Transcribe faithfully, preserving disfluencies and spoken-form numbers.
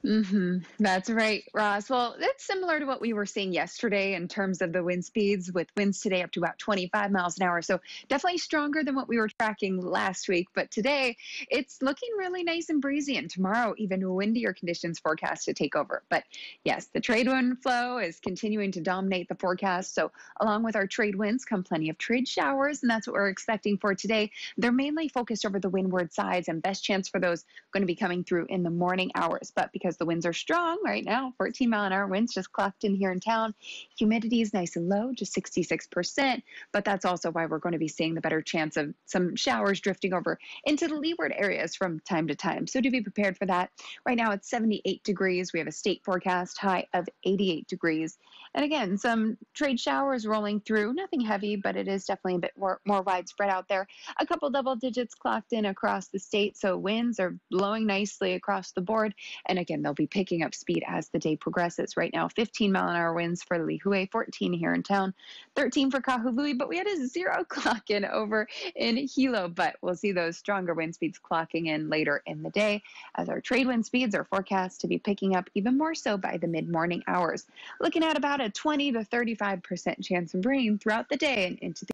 hmm That's right, Ross. Well, it's similar to what we were seeing yesterday in terms of the wind speeds, with winds today up to about twenty-five miles an hour. So definitely stronger than what we were tracking last week. But today it's looking really nice and breezy. And tomorrow, even windier conditions forecast to take over. But yes, the trade wind flow is continuing to dominate the forecast. So along with our trade winds come plenty of trade showers. And that's what we're expecting for today. They're mainly focused over the windward sides, and best chance for those going to be coming through in the morning hours. But because the winds are strong right now, fourteen mile an hour winds just clocked in here in town. Humidity is nice and low, just sixty-six percent. But that's also why we're going to be seeing the better chance of some showers drifting over into the leeward areas from time to time. So do be prepared for that. Right now it's seventy-eight degrees. We have a state forecast high of eighty-eight degrees. And again, some trade showers rolling through. Nothing heavy, but it is definitely a bit more, more widespread out there. A couple double digits clocked in across the state. So winds are blowing nicely across the board. And again, they'll be picking up speed as the day progresses. Right now, fifteen mile an hour winds for Lihue, fourteen here in town, thirteen for Kahului, but we had a zero clock in over in Hilo. But we'll see those stronger wind speeds clocking in later in the day, as our trade wind speeds are forecast to be picking up even more so by the mid morning hours. Looking at about a twenty to thirty-five percent chance of rain throughout the day and into the